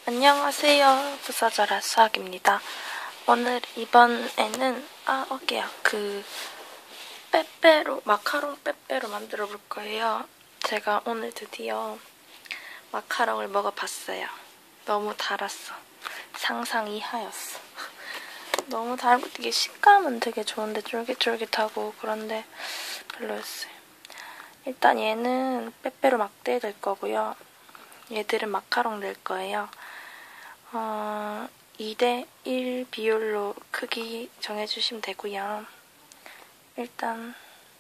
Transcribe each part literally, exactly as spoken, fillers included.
안녕하세요. 부서져라 수학입니다. 오늘 이번에는 아 어깨야 그 빼빼로 마카롱 빼빼로 만들어 볼 거예요. 제가 오늘 드디어 마카롱을 먹어봤어요. 너무 달았어. 상상 이하였어. 너무 달고 이게 식감은 되게 좋은데 쫄깃쫄깃하고 그런데 별로였어요. 일단 얘는 빼빼로 막대 될 거고요. 얘들은 마카롱 낼 거예요. 어, 이 대 일 비율로 크기 정해주시면 되고요. 일단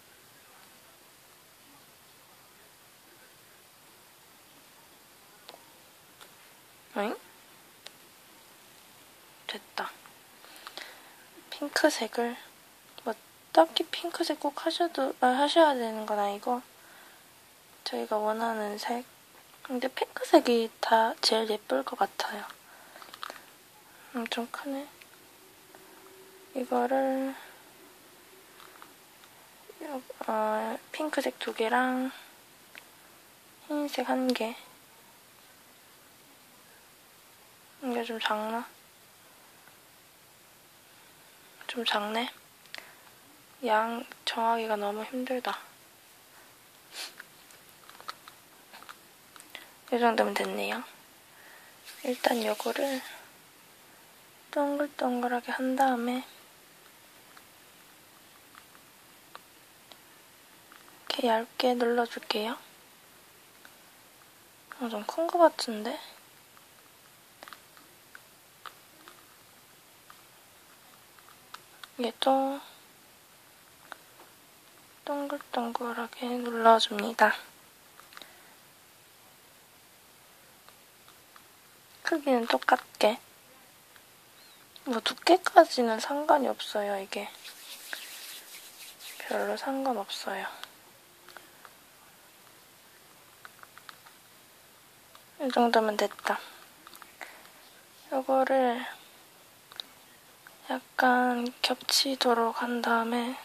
응? 됐다. 핑크색을 뭐 딱히 핑크색 꼭 하셔도 아, 하셔야 되는 건 아니고 저희가 원하는 색. 근데 핑크색이 다 제일 예쁠 것 같아요. 음, 좀 크네. 이거를 어, 핑크색 두 개랑 흰색 한 개. 이게 좀 작나? 좀 작네. 양 정하기가 너무 힘들다. 이 정도면 됐네요. 일단 요거를 동글동글하게 한 다음에 이렇게 얇게 눌러줄게요. 어, 좀 큰 것 같은데? 얘도 동글동글하게 눌러줍니다. 크기는 똑같게. 뭐 두께까지는 상관이 없어요, 이게. 별로 상관없어요. 이 정도면 됐다. 이거를 약간 겹치도록 한 다음에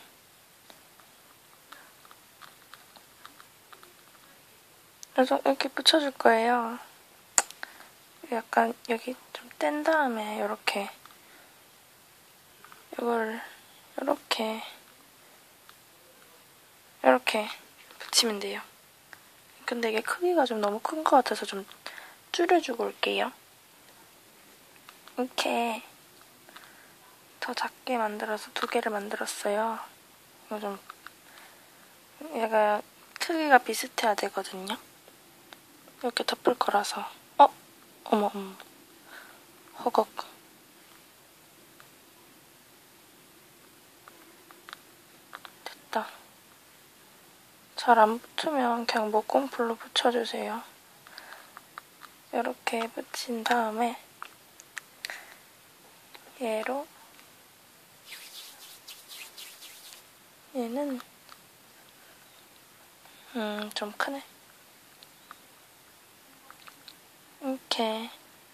이렇게 붙여줄 거예요. 약간 여기 좀 뗀 다음에 이렇게 이걸 이렇게 이렇게 붙이면 돼요. 근데 이게 크기가 좀 너무 큰 것 같아서 좀 줄여주고 올게요. 이렇게 더 작게 만들어서 두 개를 만들었어요. 이거 좀 얘가 크기가 비슷해야 되거든요. 이렇게 덮을 거라서. 어? 어머 어머. 허걱. 됐다. 잘 안 붙으면 그냥 목공풀로 붙여주세요. 이렇게 붙인 다음에 얘로 얘는 음, 좀 크네. 이렇게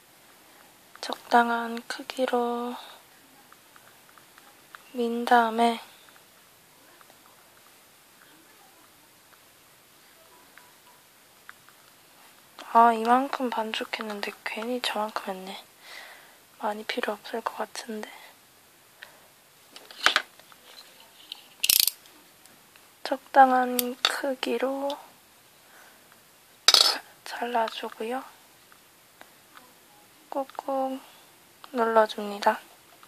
적당한 크기로 민 다음에 아, 이만큼 반죽했는데 괜히 저만큼 했네. 많이 필요 없을 것 같은데. 적당한 크기로 잘라주고요. 꾹꾹 눌러줍니다.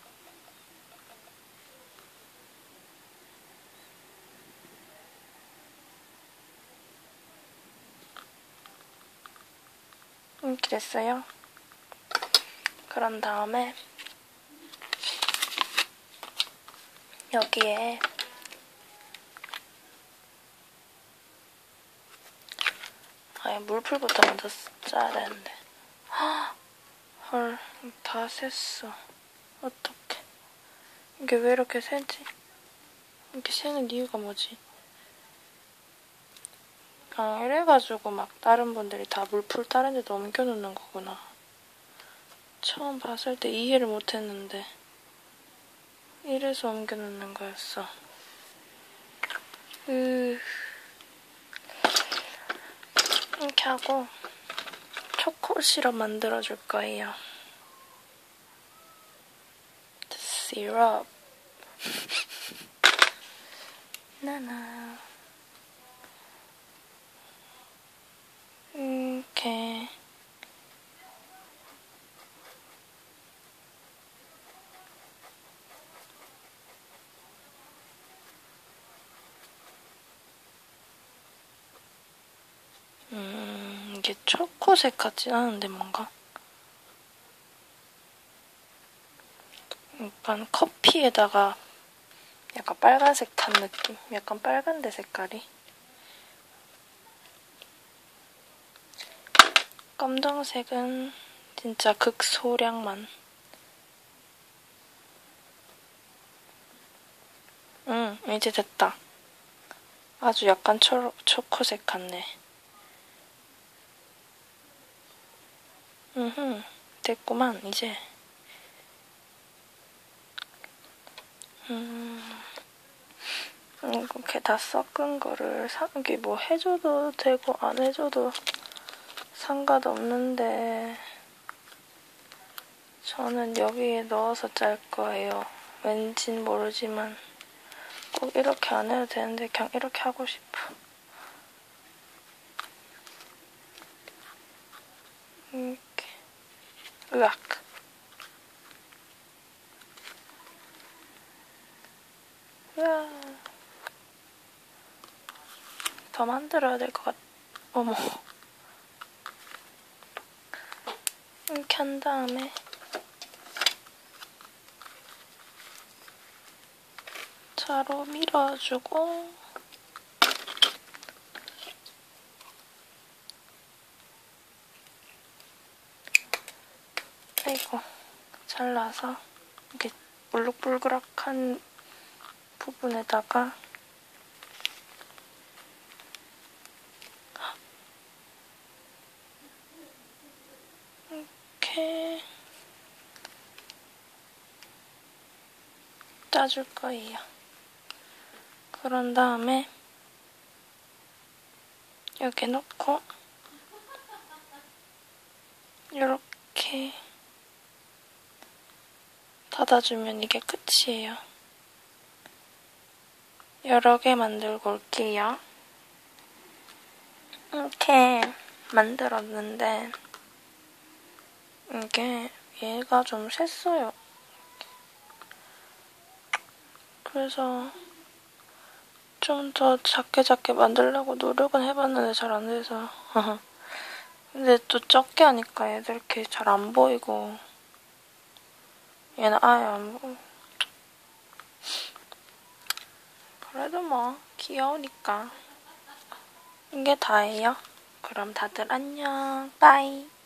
이렇게 됐어요. 그런 다음에 여기에 아예 물풀부터 먼저 짜야 되는데 헐, 다 샜어. 어떡해. 이게 왜 이렇게 새지? 이렇게 새는 이유가 뭐지? 아, 이래가지고 막 다른 분들이 다 물풀 다른 데도 옮겨놓는 거구나. 처음 봤을 때 이해를 못했는데 이래서 옮겨놓는 거였어. 으... 이렇게 하고 초콜릿 메이플 시럽 만들어줄 거예요. 시럽. 나나. 이렇게. 음, 이게 초코색 같진 않은데 뭔가? 약간 커피에다가 약간 빨간색 탄 느낌? 약간 빨간데 색깔이? 검정색은 진짜 극소량만. 응, 이제 됐다. 아주 약간 초, 초코색 같네. 음흠, 됐구만, 이제. 음, 이렇게 다 섞은 거를 이게 뭐 해줘도 되고 안 해줘도 상관없는데 저는 여기에 넣어서 짤 거예요. 왠진 모르지만 꼭 이렇게 안 해도 되는데 그냥 이렇게 하고 싶어. 이렇게. 으악. 으악. 더 만들어야 될 것 같... 어머. 이렇게 한 다음에 자로 밀어주고 아이고 잘라서 이렇게 볼록볼록한 부분에다가 이렇게 짜줄 거예요. 그런 다음에 여기 넣고 이렇게 닫아주면 이게 끝이에요. 여러 개 만들고 올게요. 이렇게 만들었는데 이게 얘가 좀 샜어요. 그래서 좀 더 작게 작게 만들려고 노력은 해봤는데 잘 안 돼서 근데 또 적게 하니까 얘들 이렇게 잘 안 보이고 얘는 아예 안 보여. 그래도 뭐 귀여우니까 이게 다예요. 그럼 다들 안녕. 빠이.